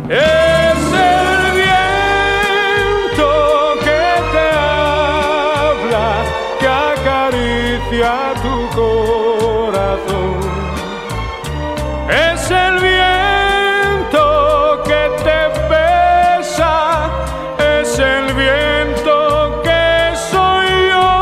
Es el viento que te habla, que acaricia tu corazón. Es el viento que te besa, es el viento que soy yo.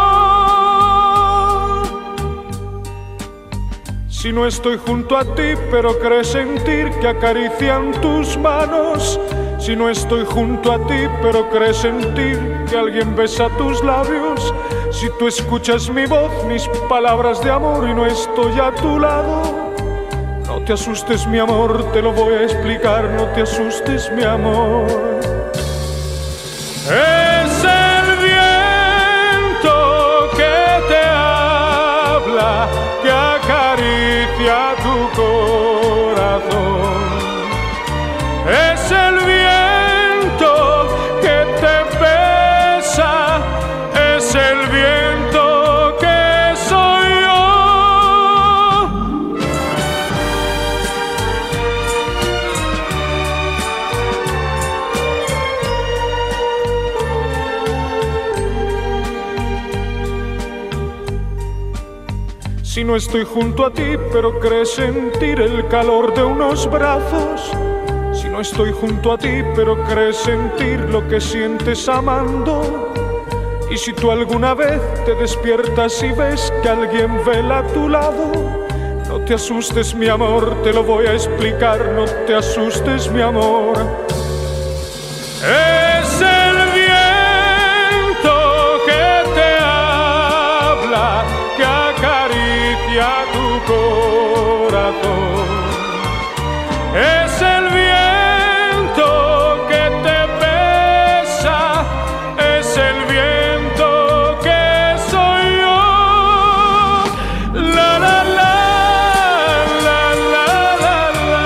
Si no estoy junto a ti, pero crees sentir que acarician tus manos. Si no estoy junto a ti, pero crees sentir que alguien besa tus labios. Si tú escuchas mi voz, mis palabras de amor y no estoy a tu lado. No te asustes, mi amor, te lo voy a explicar. No te asustes, mi amor. Es el viento que te habla, que acaricia tu corazón. Es el viento que te besa, es el viento que soy yo. Si no estoy junto a ti, pero crees sentir el calor de unos brazos. Si no estoy junto a ti, pero crees sentir lo que sientes amando. Y si tú alguna vez te despiertas y ves que alguien vela a tu lado, no te asustes, mi amor, te lo voy a explicar. No te asustes, mi amor. Es el viento que te habla, que acaricia tu corazón. Es el viento que te besa, es el viento que soy yo. La la la la la la la.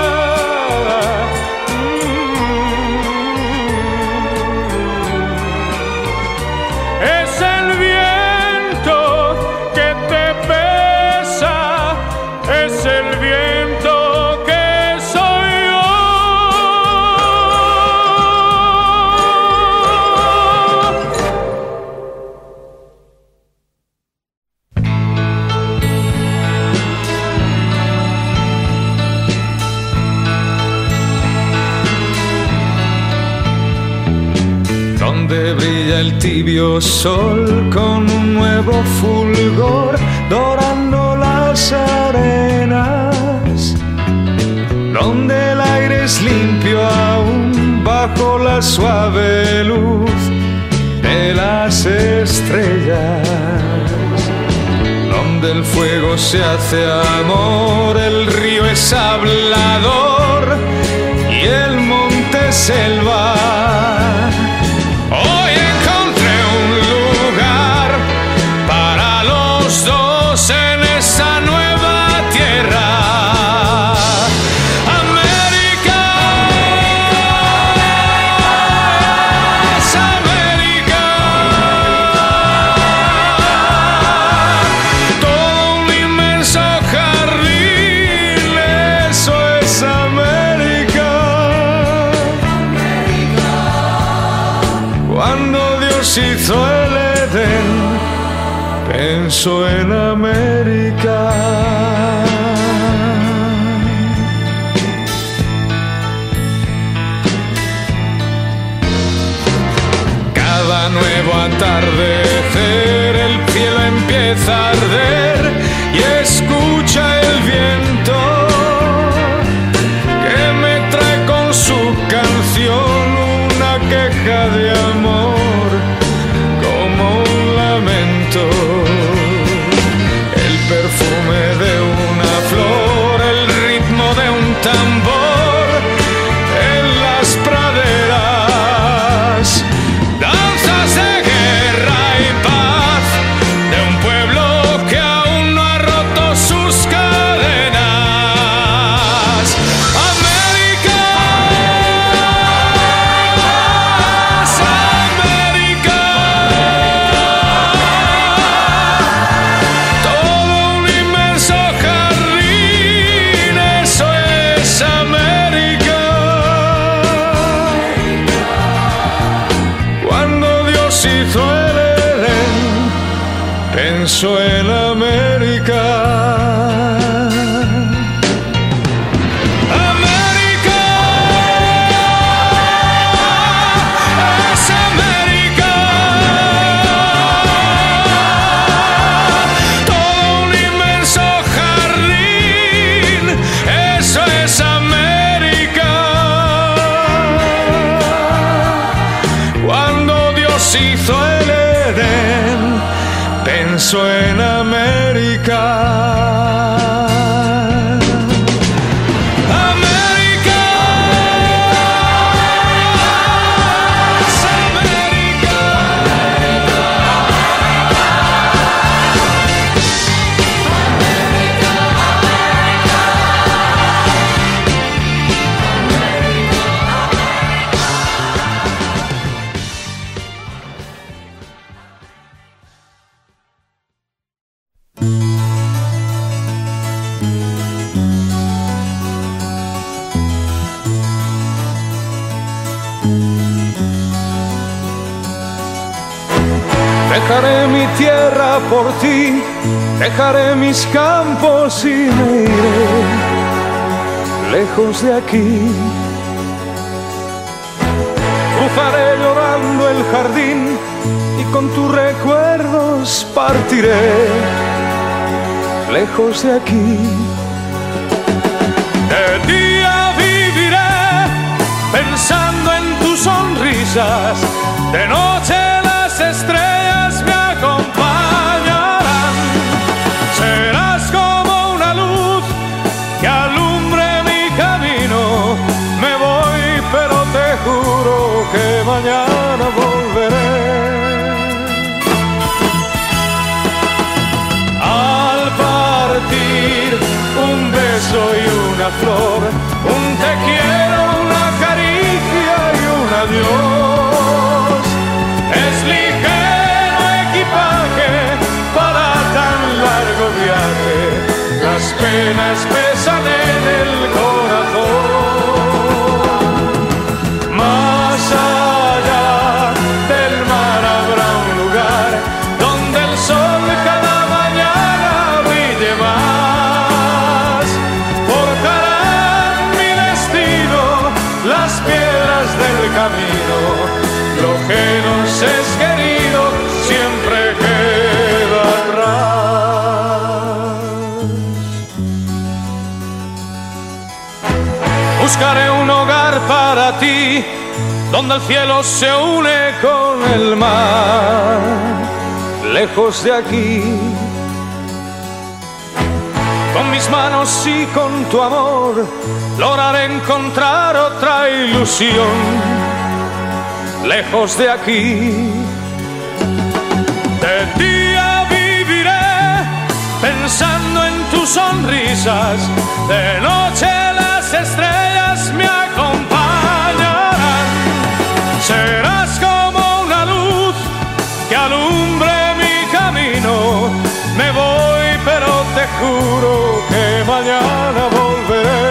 Es el viento que te besa, es el viento que soy yo. Donde brilla el tibio sol con un nuevo fulgor, dorando las arenas. Donde el aire es limpio aún bajo la suave luz de las estrellas. Donde el fuego se hace amor, el río es hablador y el monte selva. Hoy encontré un lugar para los dos en esa nueva tierra. América es América. Todo un inmenso jardín, eso es América. Cuando Dios hizo el Edén, pensó en América. Cada nuevo atardecer el cielo empieza a arder y escucha el viento que me trae con su canción una queja de amor como un lamento. El perfume de una flor, el ritmo de un tambor en las praderas. Danzas de guerra y paz de un pueblo que aún hizo el Edén, pensó en América. Hizo el Edén, pensó en América. América es América. Dejaré mi tierra por ti, dejaré mis campos y me iré lejos de aquí. Cruzaré llorando el jardín y con tus recuerdos partiré lejos de aquí. De día viviré pensando en tus sonrisas, de noche las estrellas me acompañarán. Serás como una luz que alumbre mi camino. Me voy, pero te juro que mañana volveré. Al partir, un beso y una flor, un te quiero, una caricia y un adiós. Es ligero equipaje para tan largo viaje, las penas pesan en el corazón. Más allá del mar habrá un lugar donde el sol cada mañana brille más. Forjarán mi destino las piedras del camino. Lo que nos es querido siempre queda atrás. Buscaré un hogar para ti, donde el cielo se une con el mar, lejos de aquí. Con mis manos y con tu amor, lograré encontrar otra ilusión, lejos de aquí. De día viviré pensando en tus sonrisas, de noche las estrellas me acompañarán. Serás como una luz que alumbre mi camino. Me voy, pero te juro que mañana volveré.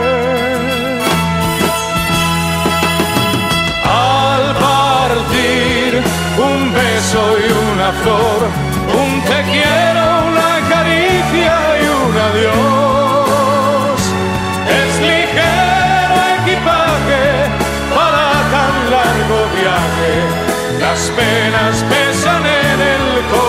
Un beso y una flor, un te quiero, una caricia y un adiós. Es ligero equipaje para tan largo viaje, las penas pesan en el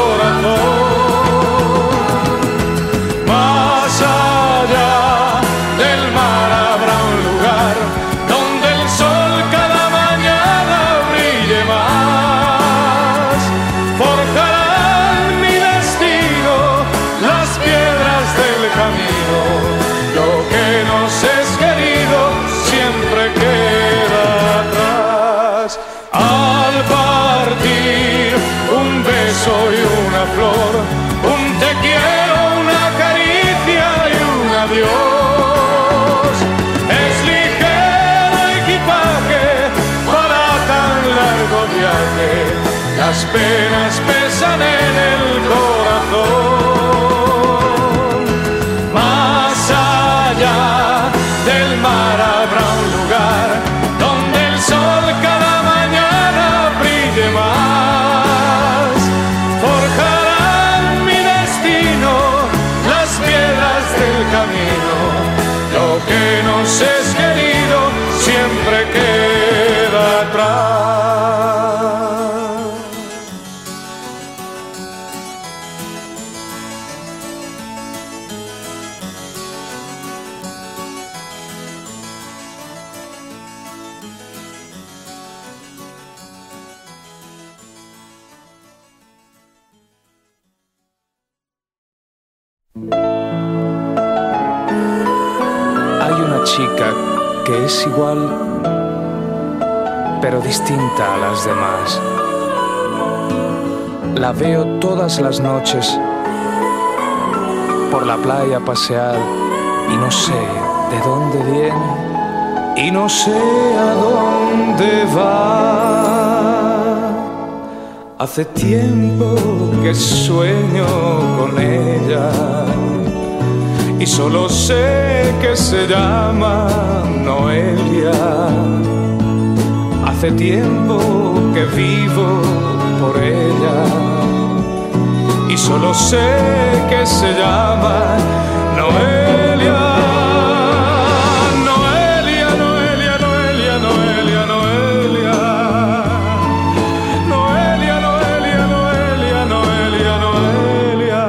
corazón. Más allá del mar habrá un lugar donde el sol cada mañana brille más. Forjarán mi destino las piedras del camino. Lo que nos es querido siempre queda atrás. Al partir, un beso y una flor, un te quiero, una caricia y un adiós. Es ligero equipaje para tan largo viaje, las penas pesan en el corazón. Más allá del mar habrá un lugar donde el sol cada mañana brille más. chica que es igual, pero distinta a las demás. La veo todas las noches por la playa pasear y no sé de dónde viene y no sé a dónde va. Hace tiempo que sueño con ella y solo sé que se llama Noelia. Hace tiempo que vivo por ella y solo sé que se llama Noelia. Noelia, Noelia, Noelia, Noelia, Noelia. Noelia, Noelia, Noelia, Noelia, Noelia.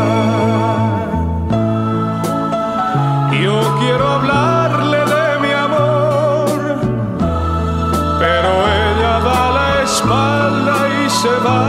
Yo quiero hablarle de mi amor, pero ella da la espalda y se va.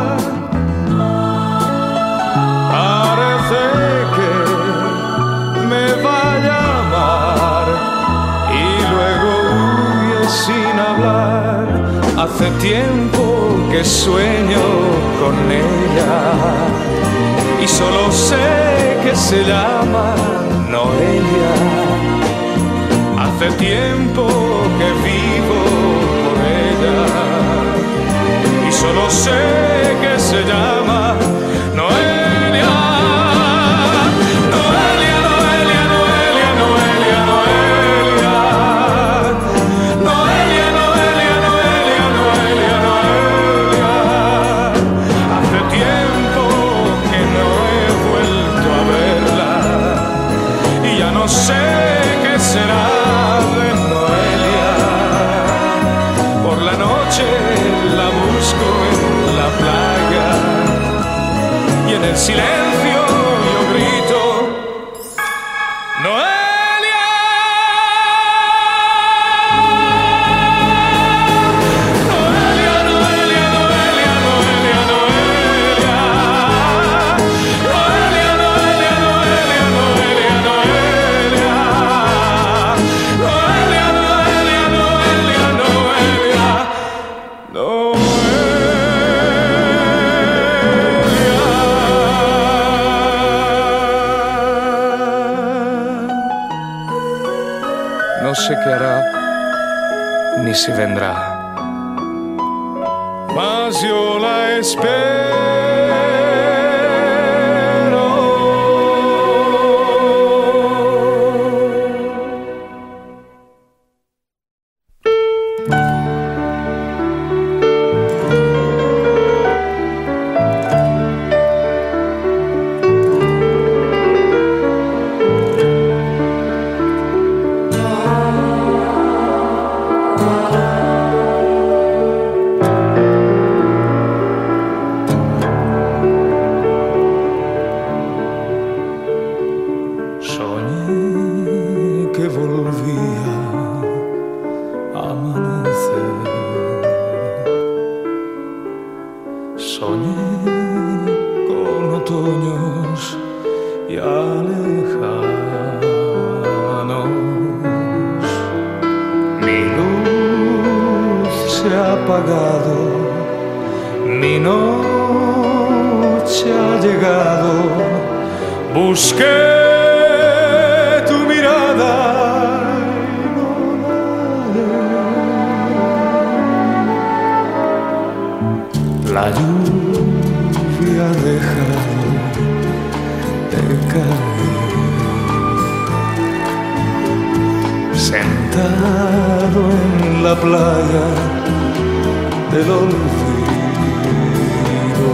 Parece que me va a llamar y luego huye sin hablar. Hace tiempo que sueño con ella y solo sé que se llama Noelia. Hace tiempo que vivo por ella y solo sé que se llama Noelia. Noelia, Noelia, Noelia, Noelia, Noelia. Noelia, Noelia, Noelia, Noelia, Noelia. Hace tiempo que no he vuelto a verla y ya no sé qué será de Noelia. Por la noche la busco en la playa y en el silencio yo grito Noelia. Noelia, Noelia, Noelia, Noelia, Noelia. Noelia, Noelia, Noelia, Noelia, Noelia. Noelia, Noelia, Noelia, Noelia, no sé qué hará ni si vendrá, mas yo la espero. Soñé que volvía a amanecer. Soñé con otoños ya lejanos. Mi luz se ha apagado, mi noche ha llegado. Busqué tu mirada y no la hallé. La lluvia ha dejado de caer. Sentado en la playa del olvido,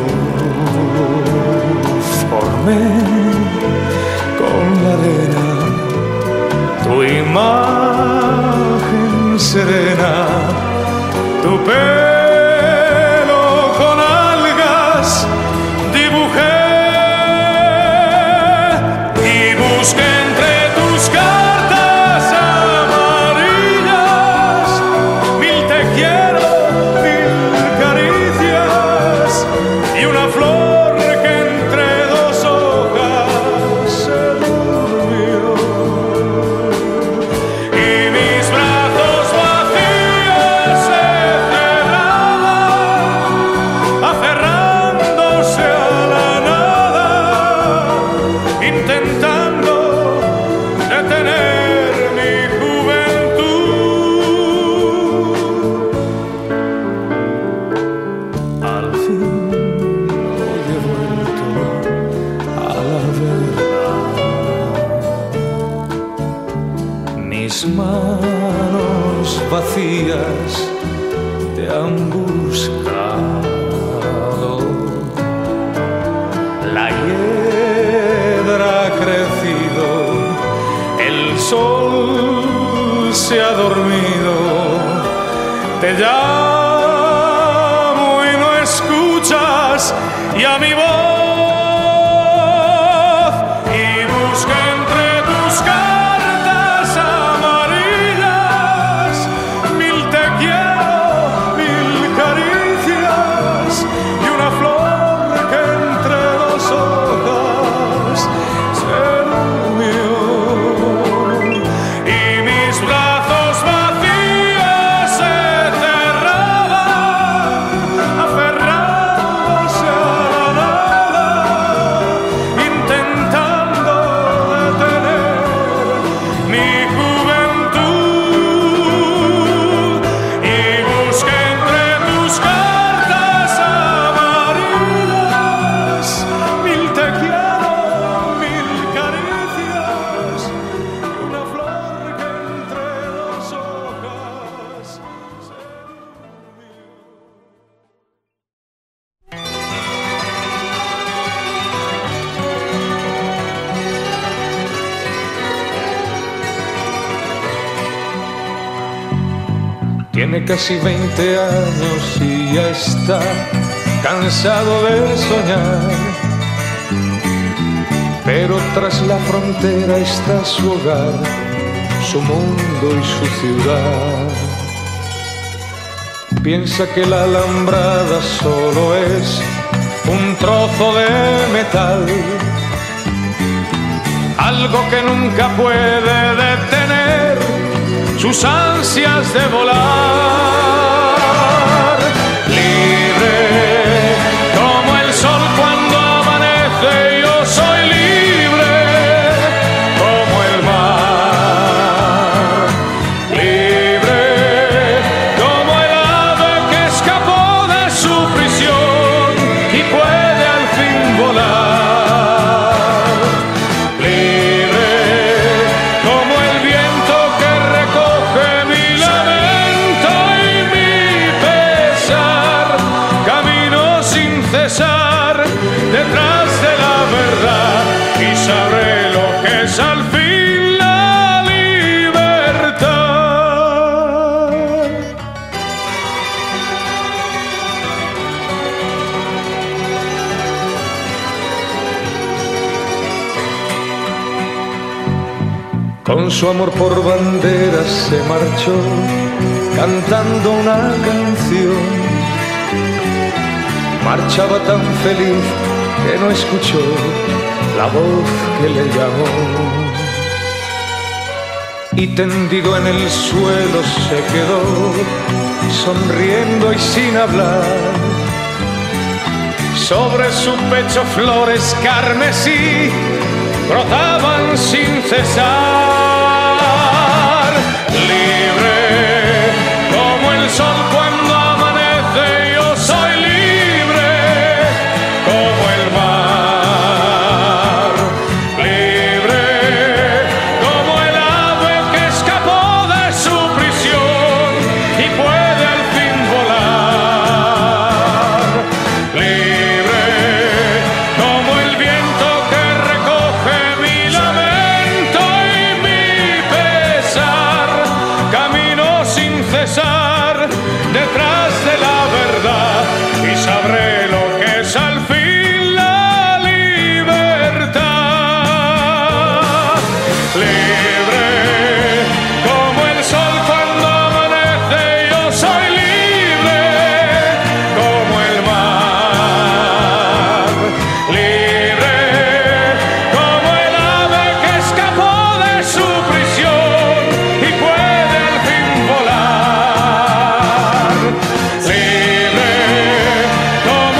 formé con la arena tu imagen serena, tu pelo con algas dibujé y busqué entre tus cartas amarillas mil te quiero, mil caricias y una flor que entre dos hojas se durmió. manos vacías te han buscado. La hiedra ha crecido, el sol se ha dormido. Te llamo y no escuchas, y a mi voz y busca entre tus cartas amarillas mil te quiero, mil caricias y una flor que entre dos hojas se durmió. Y mis brazos vacíos se cerraban, aferrados a la nada, intentando detener mi juventud. Y busqué entre tus cartas amarillas mil te quiero, mil caricias y una flor que entre dos hojas se durmió. Tiene casi 20 años y ya está cansado de soñar, pero tras la frontera está su hogar, su mundo y su ciudad. Piensa que la alambrada solo es un trozo de metal, algo que nunca puede detener sus ansias de volar. Libre como el sol cuando amanece, yo soy libre como el mar. Libre como el ave que escapó de su prisión y puede al fin volar. Libre como el viento que recoge mi lamento y mi pesar. Camino sin cesar detrás de la verdad y sabré lo que es al fin la libertad. Con su amor por banderas se marchó cantando una canción. Marchaba tan feliz que no escuchó la voz que le llamó. Y tendido en el suelo se quedó, sonriendo y sin hablar. Sobre su pecho flores carmesí brotaban sin cesar. Libre como el sol cuando amanece, yo soy libre como el mar. Libre como el ave que escapó de su prisión y puede al fin volar. Libre como el viento que recoge mi lamento y mi pesar. Camino sin cesar detrás de la verdad y sabré lo que es al fin la libertad. Libre como el sol cuando amanece, yo soy libre como el mar. Libre como el ave que escapó de su prisión y puede al fin volar. Libre como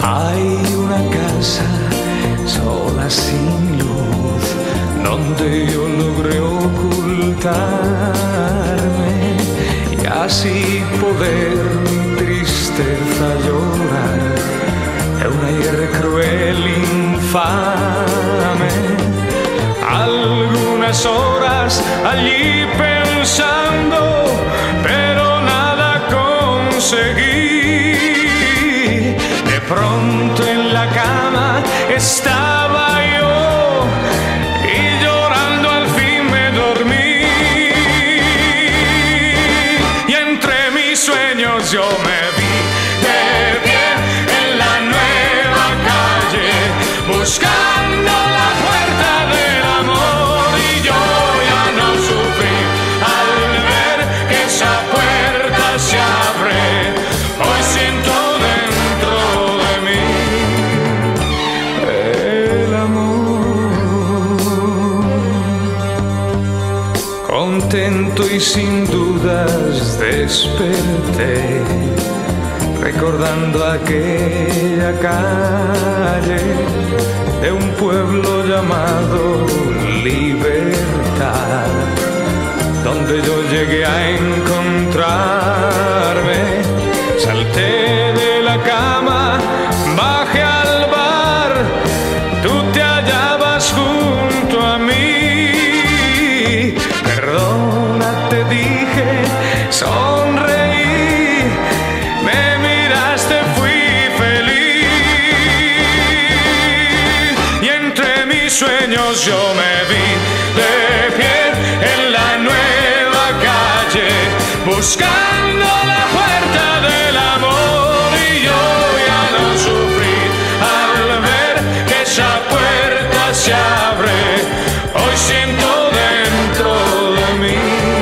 Hay una casa sola sin luz donde yo logré ocultarme y así poder mi tristeza llorar de un ayer cruel, infame. Algunas horas allí pensando, pero nada conseguí. De pronto en la cama estaba yo y llorando al fin me dormí. Y entre mis sueños yo me vi de pie en la nueva calle, buscando la puerta del amor. Y yo ya no sufrí al ver que esa puerta se abre. Hoy siento dentro de mí el amor. Contento y sin dudas desperté, recordando aquella calle de un pueblo llamado Libertad, donde yo llegué a encontrarme. Salté de la cama, bajé al bar, tú te hallabas junto a mí. Perdona, te dije, sonreí, me miraste, fui feliz. Y entre mis sueños yo me vi de pie en la nueva calle, buscando la puerta del amor. Y yo ya no sufrí al ver que esa puerta se abre. Hoy siento dentro de mí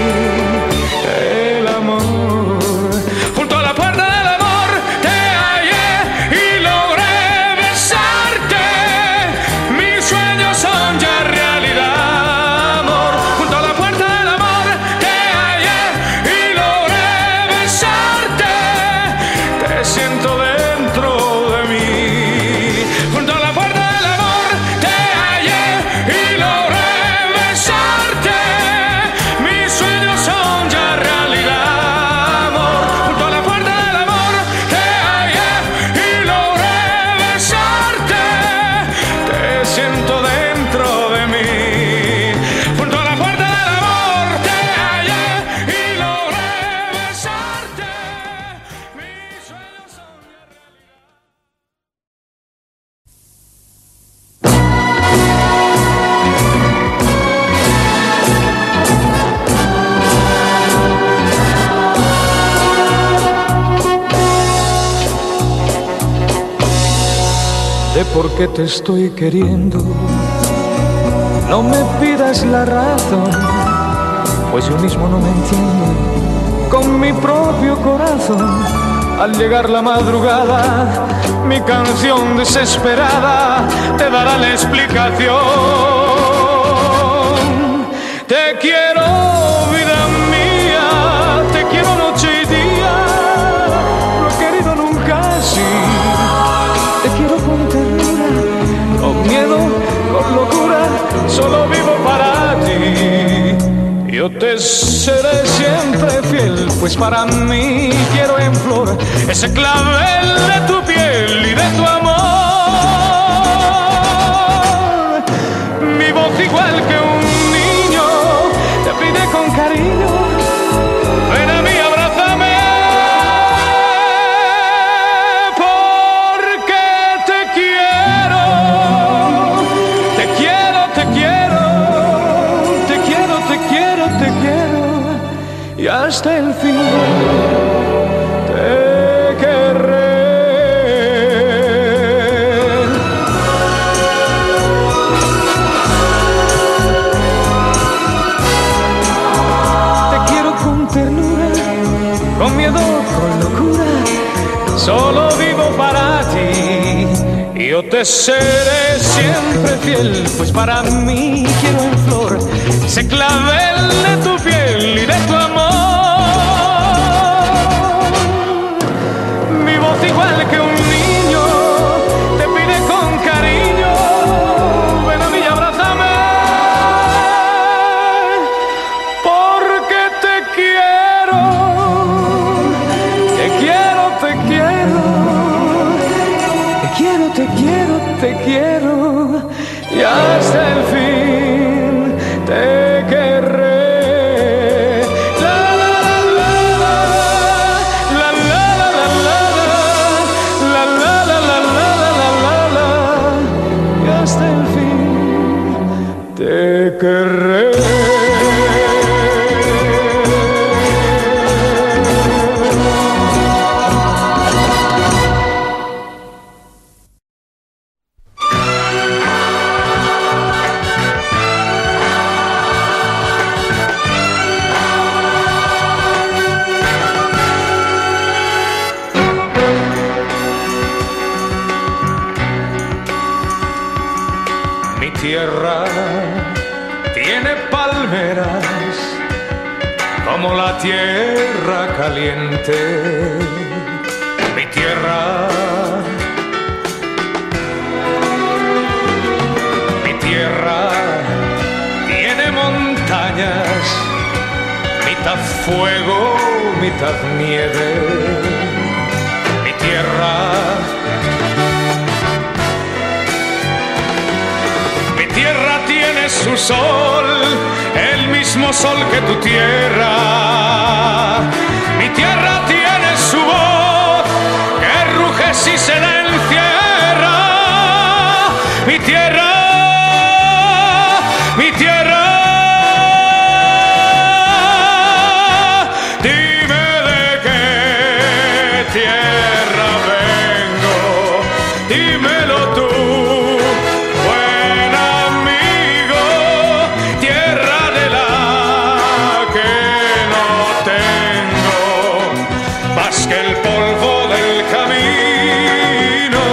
el amor. Junto a la puerta del amor te hallé y logré besarte. Mis sueños son ya realidad, amor. Junto a la puerta del amor te hallé y logré besarte. Te siento dentro de mí. Junto a la puerta del amor te hallé y logré besarte. Mis sueños son ya realidad, amor. Junto a la puerta del amor te hallé y logré besarte. Te siento dentro de mí. Junto a la puerta del amor te hallé y logré besarte. Mis sueños son ya realidad. De por qué te estoy queriendo, no me pidas la razón, pues yo mismo no me entiendo con mi propio corazón. Al llegar la madrugada, mi canción desesperada te dará la explicación. Te quiero, vida mía, te quiero noche y día, no he querido nunca así. Te quiero con ternura, con miedo, con locura, solo vivo para ti. Yo te seré siempre fiel, pues para mí quiero en flor ese clavel de tu piel y de tu amor. Mi voz igual que un niño te pide con cariño, ven a mí, abrázame, porque te quiero, te quiero, te quiero, te quiero, te quiero, te quiero, y hasta el fin te querré. Te quiero con ternura, con miedo, con locura, solo vivo para ti. Y yo te seré siempre fiel, pues para mí quiero en flor ese clavel de tu piel y de tu amor. Mi voz igual que un niño te quiero y hasta el fin te querré. La la la la la la la la la la la la la la y hasta el fin te querré. Mi tierra tiene palmeras como la tierra caliente. Mi tierra, mi tierra tiene montañas, mitad fuego, mitad nieve. Mi tierra, tierra tiene su sol, el mismo sol que tu tierra. Mi tierra tiene su voz, que ruge si se la encierra. Mi tierra, mi tierra. Dime de qué tierra vengo, dímelo tú. Que el polvo del camino,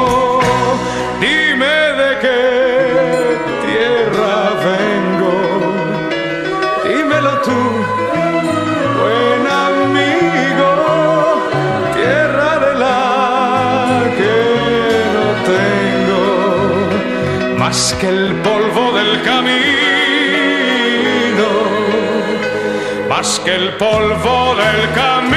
dime de qué tierra vengo, dímelo tú, buen amigo, tierra de la que no tengo, más que el polvo del camino, más que el polvo del camino.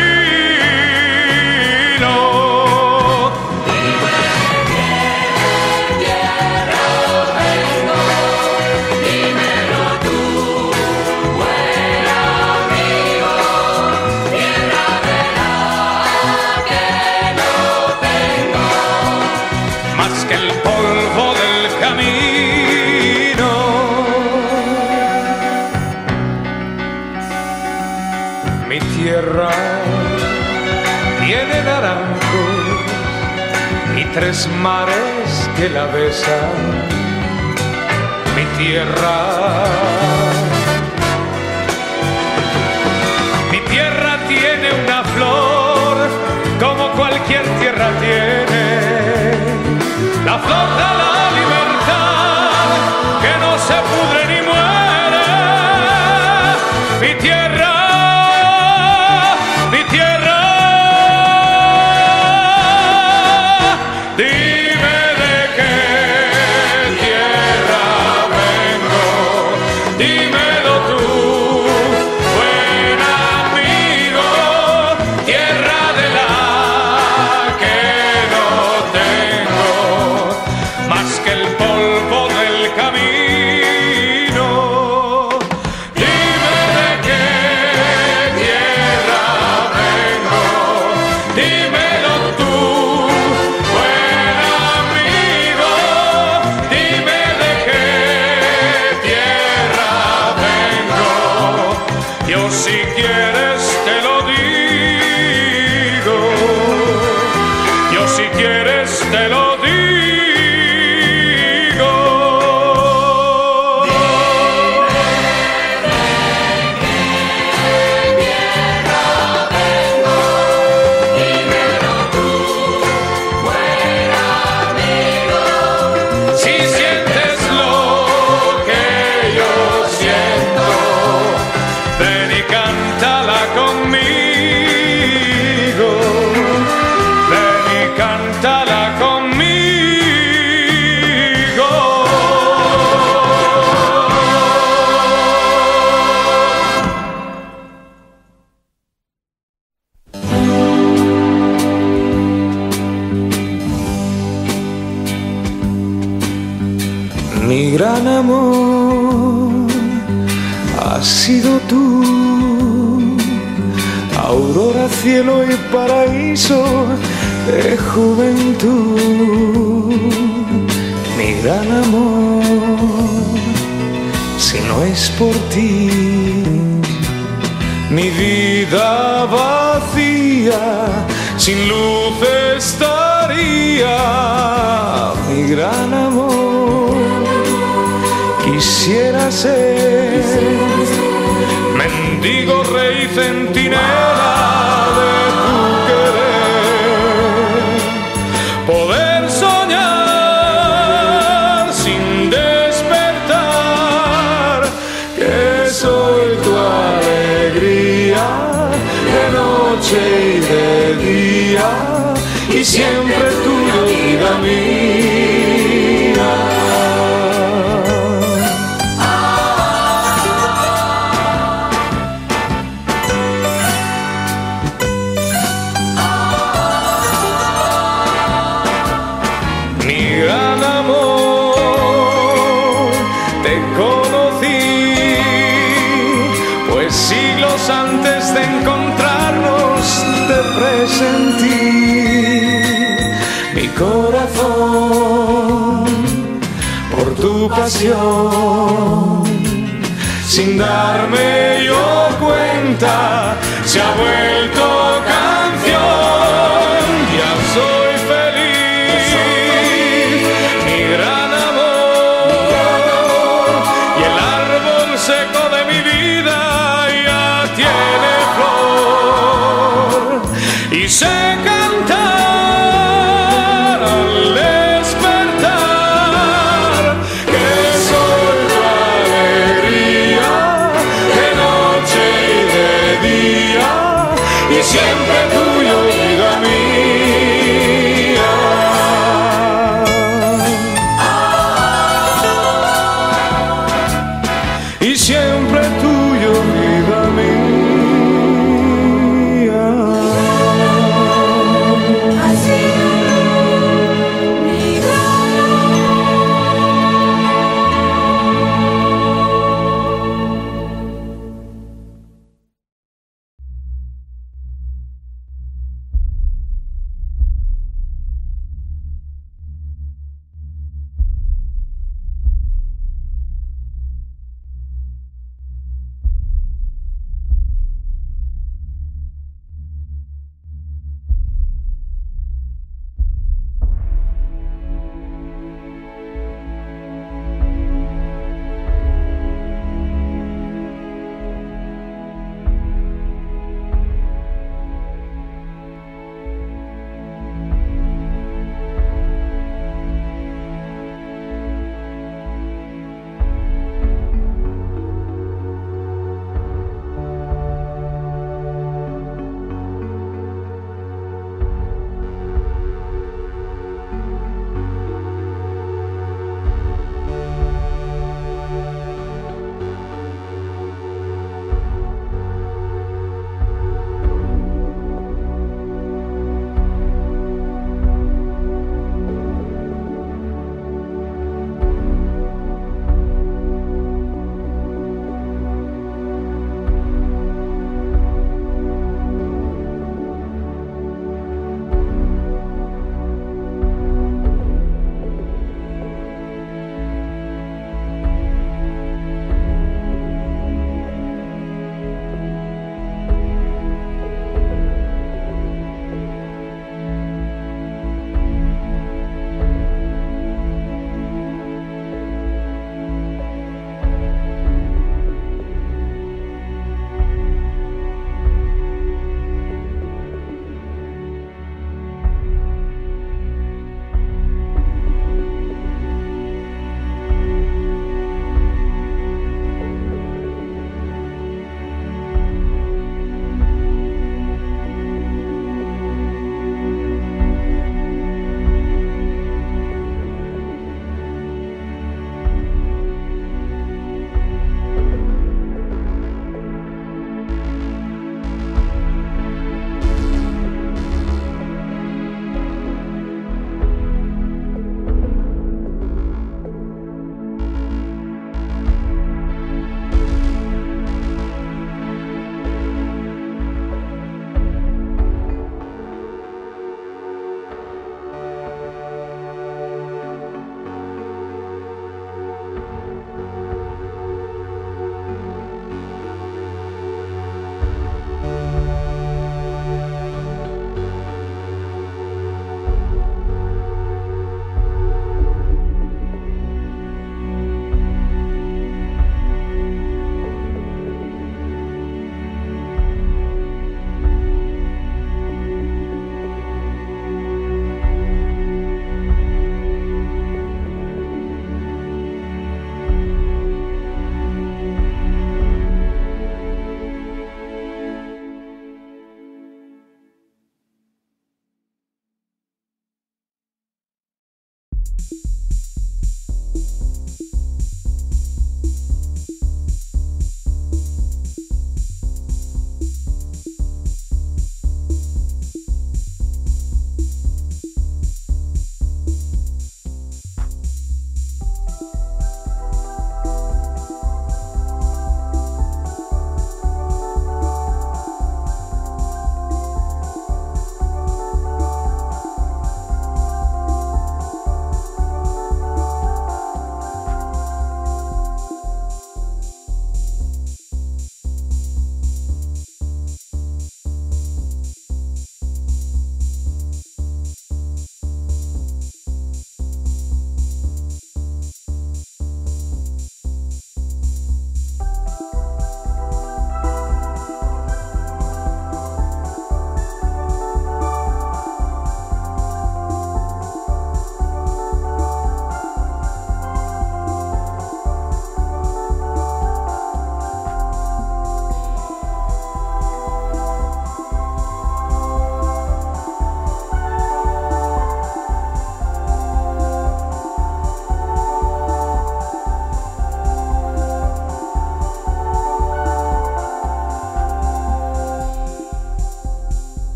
Que el polvo del camino. Mi tierra tiene naranjos y 3 mares que la besan. Mi tierra, mi tierra tiene una flor como cualquier tierra tiene. La flor de la libertad que no se pudre ni muere. Mi tierra, mi tierra. Dime de qué tierra vengo, dímelo tú, buen amigo, tierra de la que no tengo, más que el polvo del camino. Dime de qué tierra vengo, dímelo tú, buen amigo, dime de qué tierra vengo. Yo si quieres te lo digo, yo si quieres te lo digo. Conmigo, ven y cántala conmigo. gran amor has sido tú, aurora, cielo y paraíso de juventud. Mi gran amor, si no es por ti, mi vida vacía, sin luz estaría. Mi gran amor, quisiera ser mendigo, rey, centinela de tu querer, poder soñar sin despertar, que soy tu alegría de noche y de día, y siempre tuyo, vida mía. Mi gran amor, te conocí, pues siglos antes de encontrarnos te presentí. Mi corazón, por tu pasión, sin darme yo cuenta, se ha vuelto canción. Ya soy feliz, mi gran amor, y el árbol seco de mi vida ya tiene flor, y sé cantar al despertar, que soy tu alegría de noche y de día, y siempre tuyo, vida mía. Y siempre tuyo, vida mía.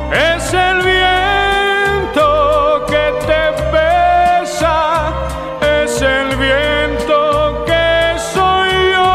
Es el viento que te besa, es el viento que soy yo.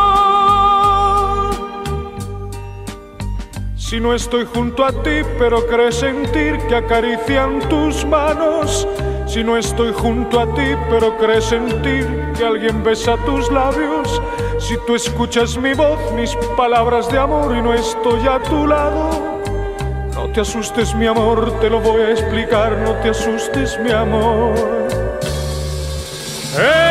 Si no estoy junto a ti, pero crees sentir que acarician tus manos. Si no estoy junto a ti, pero crees sentir que alguien besa tus labios. Si tú escuchas mi voz, mis palabras de amor y no estoy a tu lado. No te asustes, mi amor, te lo voy a explicar. No te asustes, mi amor.